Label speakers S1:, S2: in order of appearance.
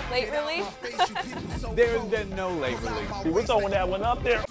S1: Late release?
S2: There's been no late release.
S3: We're throwing that one up there.